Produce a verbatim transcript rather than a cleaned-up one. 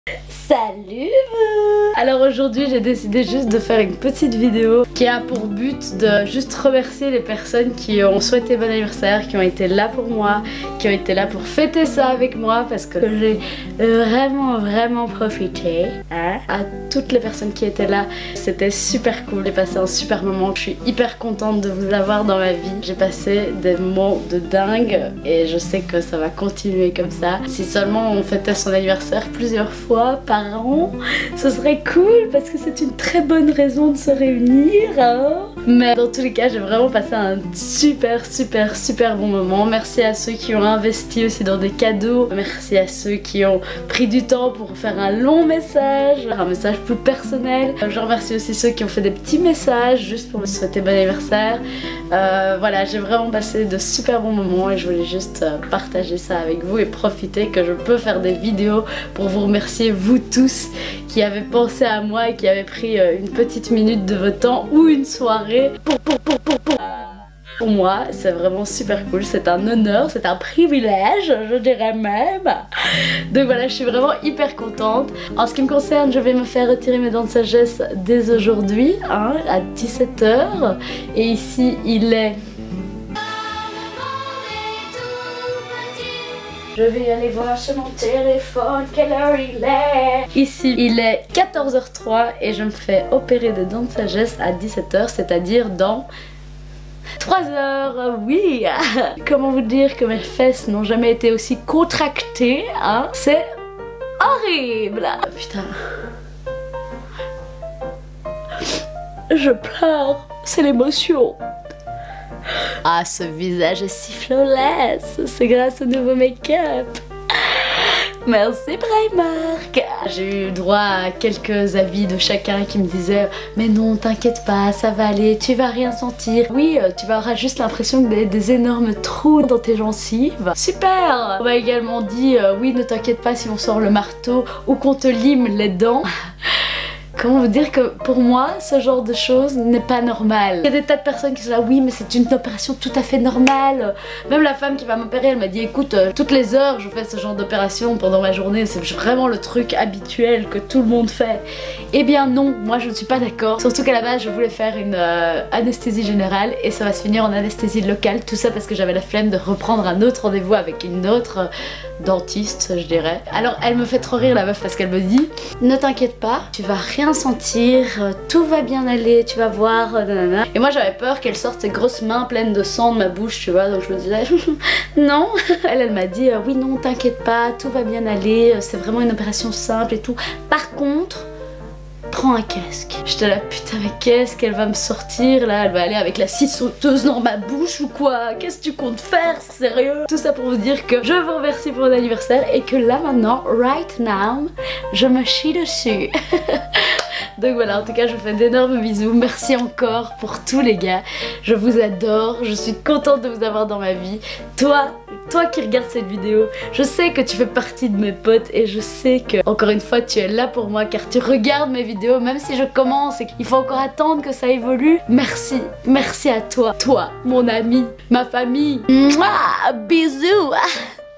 Salut! Alors aujourd'hui j'ai décidé juste de faire une petite vidéo qui a pour but de juste remercier les personnes qui ont souhaité bon anniversaire, qui ont été là pour moi, qui ont été là pour fêter ça avec moi parce que j'ai vraiment vraiment profité hein, à toutes les personnes qui étaient là. C'était super cool, j'ai passé un super moment, je suis hyper contente de vous avoir dans ma vie. J'ai passé des moments de dingue et je sais que ça va continuer comme ça. Si seulement on fêtait son anniversaire plusieurs fois par an, ce serait cool parce que c'est une très bonne raison de se réunir hein. Mais dans tous les cas j'ai vraiment passé un super super super bon moment. Merci à ceux qui ont investi aussi dans des cadeaux, merci à ceux qui ont pris du temps pour faire un long message, un message plus personnel. Je remercie aussi ceux qui ont fait des petits messages juste pour me souhaiter bon anniversaire. Euh, voilà, j'ai vraiment passé de super bons moments et je voulais juste partager ça avec vous et profiter que je peux faire des vidéos pour vous remercier vous tous qui avez pensé à moi et qui avez pris une petite minute de votre temps ou une soirée pour pour pour pour pour pour moi. C'est vraiment super cool, c'est un honneur, c'est un privilège je dirais même. Donc voilà, je suis vraiment hyper contente. En ce qui me concerne, je vais me faire retirer mes dents de sagesse dès aujourd'hui hein, à dix-sept heures et ici il est... Je vais y aller voir sur mon téléphone quelle heure il est. Ici il est quatorze heures trois et je me fais opérer des dents de sagesse à dix-sept heures, c'est-à-dire dans trois heures, oui. Comment vous dire que mes fesses n'ont jamais été aussi contractées hein. C'est horrible. Putain, je pleure, c'est l'émotion. Ah, ce visage est si flawless, c'est grâce au nouveau make-up. Merci Primark. J'ai eu droit à quelques avis de chacun qui me disaient mais non t'inquiète pas, ça va aller, tu vas rien sentir. Oui, tu vas avoir juste l'impression que des, des énormes trous dans tes gencives. Super. On m'a également dit euh, oui ne t'inquiète pas si on sort le marteau ou qu'on te lime les dents. Comment vous dire que pour moi ce genre de choses n'est pas normal. Il y a des tas de personnes qui sont là oui mais c'est une opération tout à fait normale. Même la femme qui va m'opérer elle m'a dit écoute euh, toutes les heures je fais ce genre d'opération pendant ma journée, c'est vraiment le truc habituel que tout le monde fait. Eh bien non, moi je ne suis pas d'accord. Surtout qu'à la base je voulais faire une euh, anesthésie générale et ça va se finir en anesthésie locale. Tout ça parce que j'avais la flemme de reprendre un autre rendez-vous avec une autre euh, dentiste je dirais. Alors elle me fait trop rire la meuf parce qu'elle me dit ne t'inquiète pas, tu vas rien sentir, tout va bien aller, tu vas voir, nanana. Et moi j'avais peur qu'elle sorte ses grosses mains pleines de sang de ma bouche, tu vois, donc je me disais non. Elle, elle m'a dit euh, oui non t'inquiète pas, tout va bien aller, c'est vraiment une opération simple et tout. Par contre, prends un casque. J'étais là putain mais qu'est-ce qu'elle va me sortir là? Elle va aller avec la scie sauteuse dans ma bouche ou quoi? Qu'est-ce que tu comptes faire? Sérieux? Tout ça pour vous dire que je vous remercie pour mon anniversaire et que là maintenant, right now, je me chie dessus. Donc voilà, en tout cas je vous fais d'énormes bisous. Merci encore pour tous les gars. Je vous adore, je suis contente de vous avoir dans ma vie. Toi, toi qui regardes cette vidéo, je sais que tu fais partie de mes potes et je sais que encore une fois tu es là pour moi car tu regardes mes vidéos même si je commence et qu'il faut encore attendre que ça évolue. Merci, merci à toi, toi, mon ami, ma famille. Mouah, bisous.